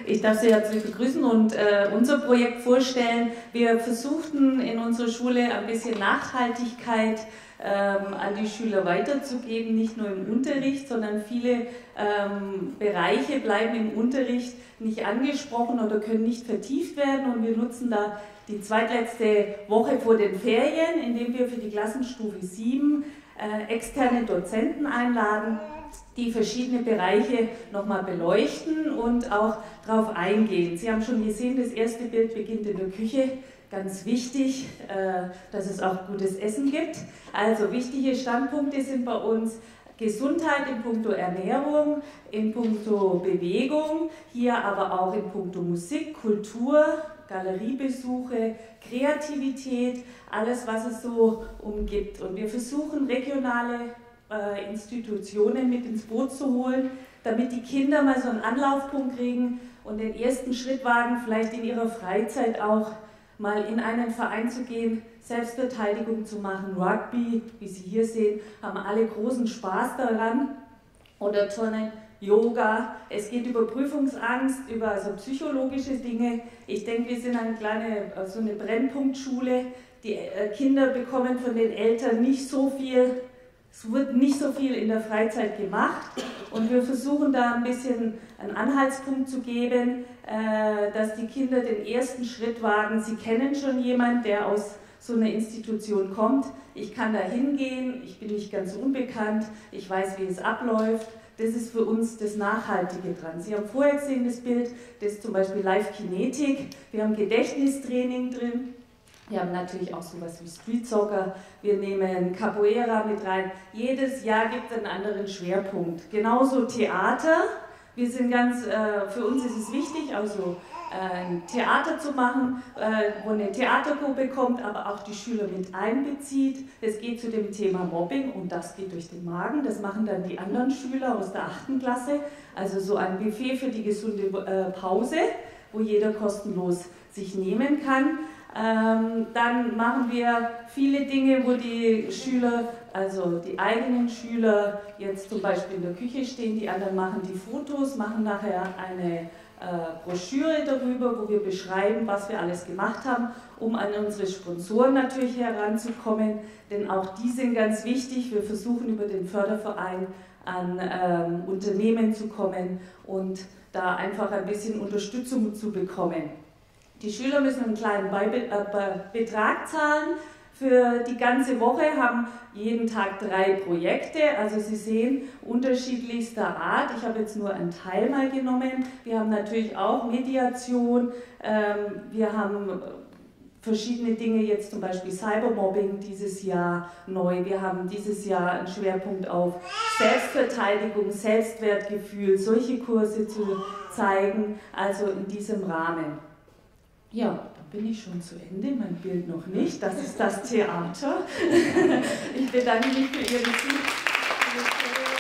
Ich darf Sie herzlich begrüßen und unser Projekt vorstellen. Wir versuchten in unserer Schule ein bisschen Nachhaltigkeit an die Schüler weiterzugeben, nicht nur im Unterricht, sondern viele Bereiche bleiben im Unterricht nicht angesprochen oder können nicht vertieft werden, und wir nutzen da die zweitletzte Woche vor den Ferien, indem wir für die Klassenstufe 7 externe Dozenten einladen, die verschiedene Bereiche nochmal beleuchten und auch darauf eingehen. Sie haben schon gesehen, das erste Bild beginnt in der Küche. Ganz wichtig, dass es auch gutes Essen gibt. Also wichtige Standpunkte sind bei uns Gesundheit in puncto Ernährung, in puncto Bewegung, hier aber auch in puncto Musik, Kultur, Galeriebesuche, Kreativität, alles, was es so umgibt. Und wir versuchen, regionale Institutionen mit ins Boot zu holen, damit die Kinder mal so einen Anlaufpunkt kriegen und den ersten Schritt wagen, vielleicht in ihrer Freizeit auch mal in einen Verein zu gehen, Selbstverteidigung zu machen, Rugby, wie Sie hier sehen, haben alle großen Spaß daran, oder Turnen, Yoga, es geht über Prüfungsangst, über also psychologische Dinge. Ich denke, wir sind so eine Brennpunktschule, die Kinder bekommen von den Eltern nicht so viel. Es wird nicht so viel in der Freizeit gemacht, und wir versuchen da ein bisschen einen Anhaltspunkt zu geben, dass die Kinder den ersten Schritt wagen. Sie kennen schon jemanden, der aus so einer Institution kommt. Ich kann da hingehen, ich bin nicht ganz unbekannt, ich weiß, wie es abläuft. Das ist für uns das Nachhaltige dran. Sie haben vorher gesehen, das Bild, das ist zum Beispiel Live-Kinetik. Wir haben Gedächtnistraining drin. Wir haben natürlich auch sowas wie Street Soccer, wir nehmen Capoeira mit rein. Jedes Jahr gibt es einen anderen Schwerpunkt. Genauso Theater. Wir sind für uns ist es wichtig, also ein Theater zu machen, wo eine Theatergruppe kommt, aber auch die Schüler mit einbezieht. Es geht zu dem Thema Mobbing, und das geht durch den Magen. Das machen dann die anderen Schüler aus der 8. Klasse. Also so ein Buffet für die gesunde Pause, wo jeder kostenlos sich nehmen kann. Dann machen wir viele Dinge, wo die Schüler, also die eigenen Schüler, jetzt zum Beispiel in der Küche stehen, die anderen machen die Fotos, machen nachher eine Broschüre darüber, wo wir beschreiben, was wir alles gemacht haben, um an unsere Sponsoren natürlich heranzukommen, denn auch die sind ganz wichtig. Wir versuchen über den Förderverein an Unternehmen zu kommen und da einfach ein bisschen Unterstützung zu bekommen. Die Schüler müssen einen kleinen Betrag zahlen für die ganze Woche, haben jeden Tag 3 Projekte, also Sie sehen, unterschiedlichster Art. Ich habe jetzt nur einen Teil mal genommen. Wir haben natürlich auch Mediation, wir haben verschiedene Dinge, jetzt zum Beispiel Cybermobbing dieses Jahr neu. Wir haben dieses Jahr einen Schwerpunkt auf Selbstverteidigung, Selbstwertgefühl, solche Kurse zu zeigen, also in diesem Rahmen. Ja, da bin ich schon zu Ende, mein Bild noch nicht, das ist das Theater. Ich bedanke mich für Ihre Zeit.